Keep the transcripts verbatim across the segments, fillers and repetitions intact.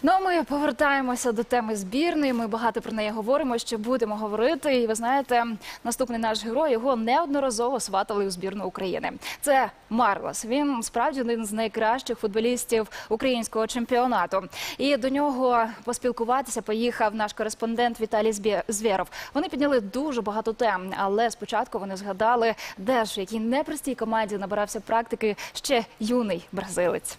Ну, а ми повертаємося до теми збірної. Ми багато про неї говоримо, ще будемо говорити. І ви знаєте, наступний наш герой, його неодноразово сватали у збірну України. Це Марлос. Він справді один з найкращих футболістів українського чемпіонату. І до нього поспілкуватися поїхав наш кореспондент Віталій Звєров. Вони підняли дуже багато тем, але спочатку вони згадали, де ж, в якій непростій команді набирався практики ще юний бразилець.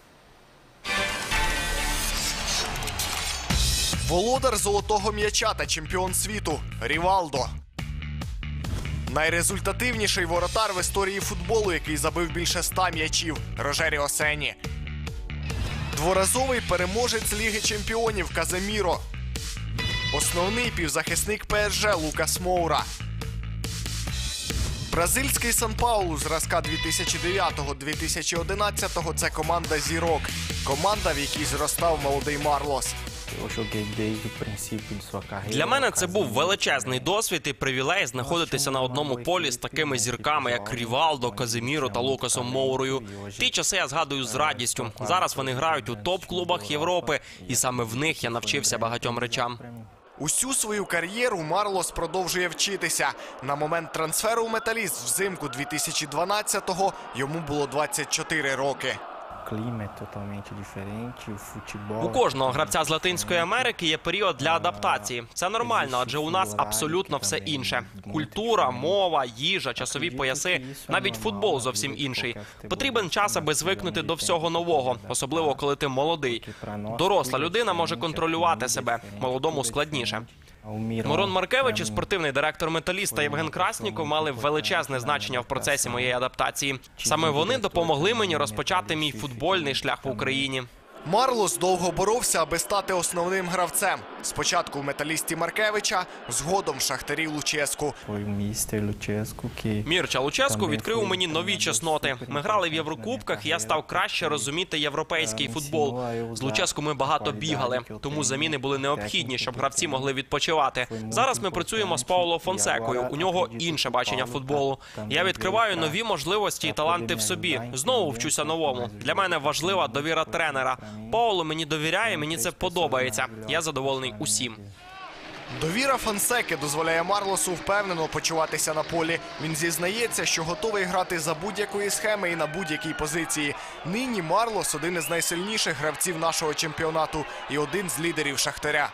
Володар золотого м'яча та чемпіон світу Рівалдо. Найрезультативніший воротар в історії футболу, який забив більше ста м'ячів – Рожеріо Сенні. Дворазовий переможець Ліги чемпіонів Каземіро. Основний півзахисник ПСЖ Лукас Моура. Бразильський Сан-Паулу зразка дві тисячі дев'ятого - дві тисячі одинадцятого – це команда зірок. Команда, в якій зростав молодий Марлос. Для мене це був величезний досвід і привілей знаходитися на одному полі з такими зірками, як Рівалдо, Каземіро та Лукасом Моурою. Ті часи я згадую з радістю. Зараз вони грають у топ-клубах Європи, і саме в них я навчився багатьом речам. Усю свою кар'єру Марлос продовжує вчитися. На момент трансферу у «Металіст» взимку дві тисячі дванадцятого йому було двадцять чотири роки. У кожного гравця з Латинської Америки є період для адаптації. Це нормально, адже у нас абсолютно все інше. Культура, мова, їжа, часові пояси, навіть футбол зовсім інший. Потрібен час, аби звикнути до всього нового, особливо коли ти молодий. Доросла людина може контролювати себе, молодому складніше. Мирон Маркевич і спортивний директор «Металіста» Євген Красніков мали величезне значення в процесі моєї адаптації. Саме вони допомогли мені розпочати мій футбольний шлях в Україні. Марлос довго боровся, аби стати основним гравцем. Спочатку в «Металісті» Маркевича, згодом в «Шахтарі» Луческу. Мірча Луческу відкрив у мені нові чесноти. Ми грали в Єврокубках, і я став краще розуміти європейський футбол. З Луческу ми багато бігали, тому заміни були необхідні, щоб гравці могли відпочивати. Зараз ми працюємо з Пауло Фонсекою, у нього інше бачення футболу. Я відкриваю нові можливості і таланти в собі, знову вчуся новому. Для мене важлива довіра тренера. Пауло мені довіряє, мені це подобається. Я задоволений усім. Довіра Фонсеки дозволяє Марлосу впевнено почуватися на полі. Він зізнається, що готовий грати за будь-якої схеми і на будь-якій позиції. Нині Марлос – один із найсильніших гравців нашого чемпіонату і один з лідерів «Шахтаря».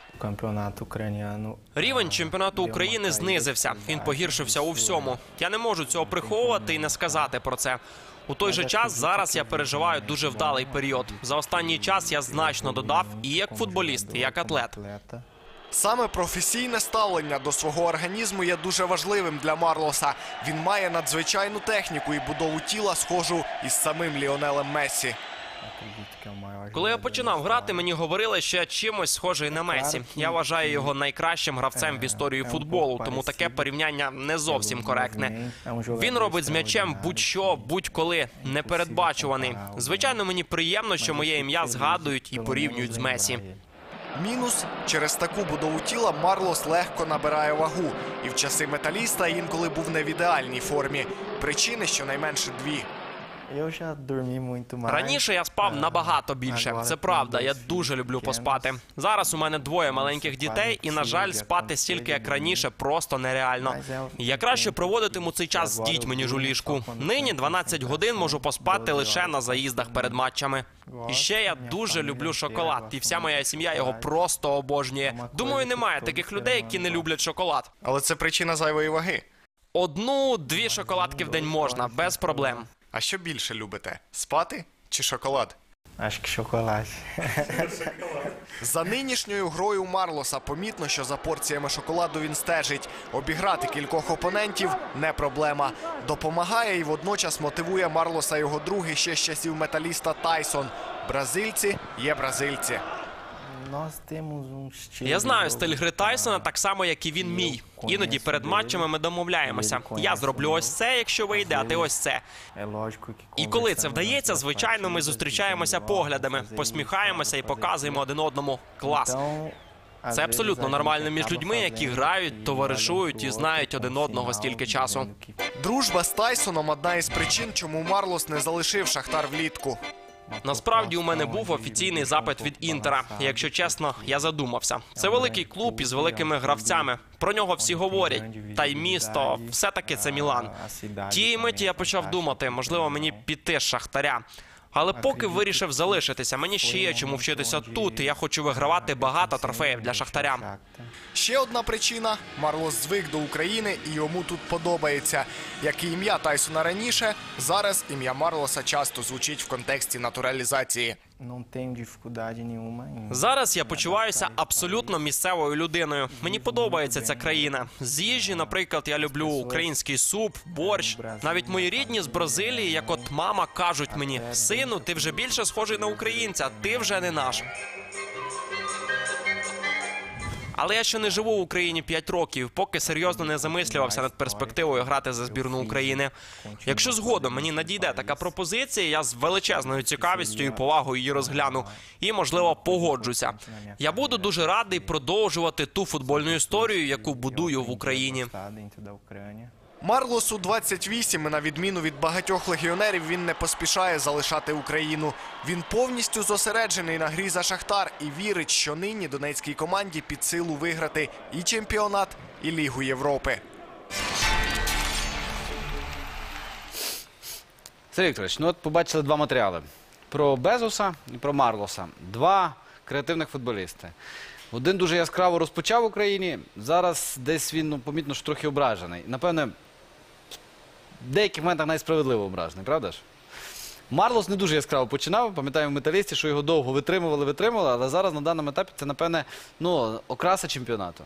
Рівень чемпіонату України знизився. Він погіршився у всьому. Я не можу цього приховувати і не сказати про це. У той же час зараз я переживаю дуже вдалий період. За останній час я значно додав і як футболіст, і як атлет. Саме професійне ставлення до свого організму є дуже важливим для Марлоса. Він має надзвичайну техніку і будову тіла, схожу із самим Ліонелем Мессі. Коли я починав грати, мені говорили, що я чимось схожий на Месі. Я вважаю його найкращим гравцем в історії футболу, тому таке порівняння не зовсім коректне. Він робить з м'ячем будь-що, будь-коли, непередбачуваний. Звичайно, мені приємно, що моє ім'я згадують і порівнюють з Месі. Мінус – через таку будову тіла Марлос легко набирає вагу. І в часи «Металіста» інколи був не в ідеальній формі. Причини щонайменше дві. Раніше я спав набагато більше. Це правда, я дуже люблю поспати. Зараз у мене двоє маленьких дітей і, на жаль, спати стільки, як раніше, просто нереально. Я краще проводитиму цей час з дітьми, ніж у ліжку. Нині дванадцять годин можу поспати лише на заїздах перед матчами. І ще я дуже люблю шоколад, і вся моя сім'я його просто обожнює. Думаю, немає таких людей, які не люблять шоколад. Але це причина зайвої ваги. Одну-дві шоколадки в день можна, без проблем. А що більше любите – спати чи шоколад? Acho que chocolate. За нинішньою грою Марлоса помітно, що за порціями шоколаду він стежить. Обіграти кількох опонентів – не проблема. Допомагає і водночас мотивує Марлоса його друг ще з часів «Металіста» Тайсон. Бразильці є бразильці. Я знаю стиль гри Тайсона так само, як і він мій. Іноді перед матчами ми домовляємося. Я зроблю ось це, якщо вийде, а ти ось це. І коли це вдається, звичайно, ми зустрічаємося поглядами, посміхаємося і показуємо один одному клас. Це абсолютно нормально між людьми, які грають, товаришують і знають один одного стільки часу. Дружба з Тайсоном – одна із причин, чому Марлос не залишив «Шахтар» влітку. Насправді у мене був офіційний запит від Інтера. І, якщо чесно, я задумався. Це великий клуб із великими гравцями. Про нього всі говорять. Та й місто, все-таки це Мілан. Тієї миті я почав думати, можливо, мені піти з Шахтаря. Але поки вирішив залишитися, мені ще є чому вчитися тут, і я хочу вигравати багато трофеїв для Шахтаря. Ще одна причина – Марлос звик до України і йому тут подобається. Як і ім'я Тайсона раніше, зараз ім'я Марлоса часто звучить в контексті натуралізації. Зараз я почуваюся абсолютно місцевою людиною. Мені подобається ця країна. З їжі, наприклад, я люблю український суп, борщ. Навіть мої рідні з Бразилії, як от мама, кажуть мені: «Сину, ти вже більше схожий на українця, ти вже не наш». Але я ще не живу в Україні п'ять років, поки серйозно не замислювався над перспективою грати за збірну України. Якщо згодом мені надійде така пропозиція, я з величезною цікавістю і повагою її розгляну і, можливо, погоджуся. Я буду дуже радий продовжувати ту футбольну історію, яку будую в Україні. Марлосу двадцять вісім, і на відміну від багатьох легіонерів, він не поспішає залишати Україну. Він повністю зосереджений на грі за Шахтар і вірить, що нині донецькій команді під силу виграти і чемпіонат, і Лігу Європи. Сергій Вікторович, ну от побачили два матеріали. Про Безоса і про Марлоса. Два креативних футболісти. Один дуже яскраво розпочав в Україні, зараз десь він, ну, помітно, що трохи ображений. Напевне, в деяких моментах навіть справедливо ображений, правда ж? Марлос не дуже яскраво починав, пам'ятаємо в «Металісті», що його довго витримували, витримували, але зараз на даному етапі це, напевне, ну, окраса чемпіонату.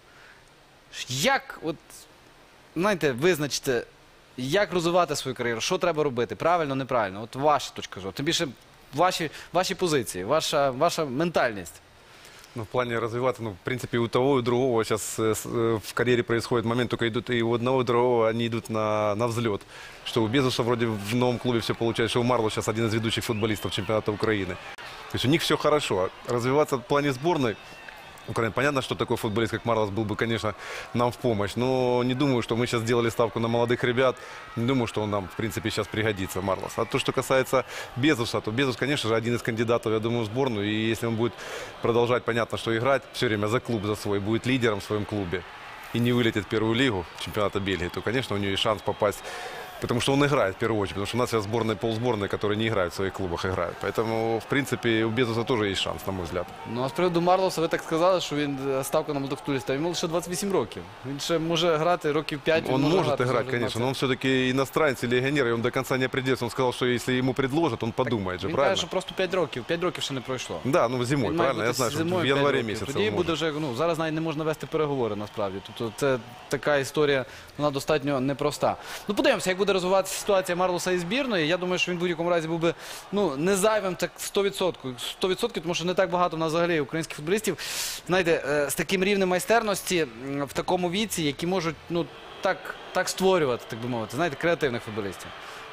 Як, от, знаєте, визначити, як розвивати свою кар'єру, що треба робити, правильно, неправильно? От ваша точка зору, тим більше ваші, ваші позиції, ваша, ваша ментальність. Ну, в плане развиваться, ну, в принципе, у того и у другого сейчас э, в карьере происходит момент, только идут и у одного, и у другого, они идут на, на взлет. Что у Безуса вроде в новом клубе все получается, что у Марло сейчас один из ведущих футболистов чемпионата Украины. То есть у них все хорошо. Развиваться в плане сборной, Украина, понятно, что такой футболист, как Марлос, был бы, конечно, нам в помощь. Но не думаю, что мы сейчас сделали ставку на молодых ребят. Не думаю, что он нам, в принципе, сейчас пригодится, Марлос. А то, что касается Безуса, то Безус, конечно же, один из кандидатов, я думаю, в сборную. И если он будет продолжать, понятно, что играть все время за клуб, за свой, будет лидером в своем клубе и не вылетит в первую лигу чемпионата Бельгии, то, конечно, у него есть шанс попасть. Потому что он играет в первую очередь. Потому что у нас сейчас сборные, полсборные, которые не играют в своих клубах, играют. Поэтому, в принципе, у Безуса тоже есть шанс, на мой взгляд. Ну, а з приводу Марлоса, ви так сказали, що він ставка на молодих футболістів. Йому лише двадцять вісім років. Він ще може грати років п'ять. Он може может грати, играть, може конечно, но он все-таки иностранец и легионер, и он до конца не определился. Он сказал, что если ему предложат, он подумает же, Він правильно? каже, що просто п'ять років. п'ять років ще не пройшло. Да, ну зимой, Він має правильно? Я бути знаю, что зимою в п'ять январе років. месяце Тоді он буде может. вже, ну, зараз навіть не можна вести переговори, насправді. Тобто це така історія, вона достатньо непроста. Ну, подивимося, як буде розвиватися ситуація Марлоса і збірної. Я думаю, що він в будь-якому разі був би, ну, не зайвим, так сто відсотків. сто відсотків, тому що не так багато у нас взагалі українських футболістів, знаєте, е, з таким рівнем майстерності м, в такому віці, які можуть, ну, так, так створювати, так би мовити, знаєте, креативних футболістів.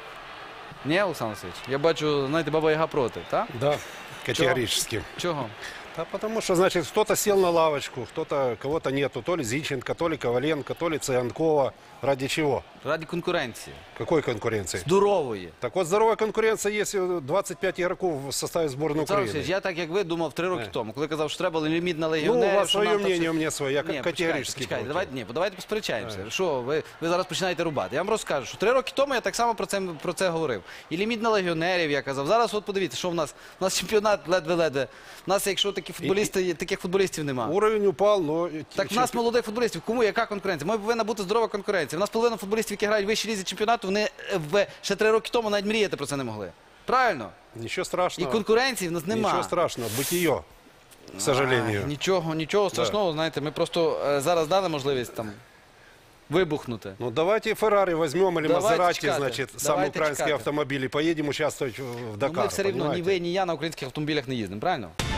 Ні, Олександр Васильович? Я бачу, знаєте, Баба Яга проти, так? Да, категорически. Чого? Да, потому что, значит, кто-то сел на лавочку, кто-то, кого-то нету. То ли Зинченко, то ли Коваленко, то ли Цыганкова. Ради чего? Ради конкуренції. Какой конкуренции? Здорової. Так вот, здоровая конкуренция, если двадцать пять игроков в составе сборной Олександр Украины. Васильович, я так, як ви, думав три роки Е. тому, коли казав, що треба ліміт на Ну, легіонерів. у вас що свое нам там мнение, все- у меня свое. Я Ні, категорически почекайте, против. давайте, ні, давайте посперечаємося. Що, ви, ви зараз починаєте рубати. Я вам розкажу, що три роки тому я так само про це, про це говорив. І ліміт на легіонерів, я казав. Зараз от подивіться, що в нас. У нас чемпіонат ледве-ледве. У нас, якщо такі футболісти, є, таких футболістів нема. Уровень упал, но... Так в нас молодих футболістів. Кому яка конкуренція? Ми повинна бути здорова конкуренція. У нас половина футболістів, які грають в вищій лізі чемпіонату, вони в, ще три роки тому навіть мріяти про це не могли. Правильно? Ничего І страшного. конкуренції в нас нема. Ничего страшного. Бытие, к сожалению. Ай, нічого, нічого страшного, знаєте, ми просто е, зараз дали можливість там вибухнути. Ну, давайте Феррари возьмем или Давайте Мазерати, чекати. значит, самый Давайте украинский чекати. автомобиль, и поедем участвовать в Ну, Дакар, ми все рівно, ні понимаете? ви, ні я на українських автомобілях не їздимо, правильно?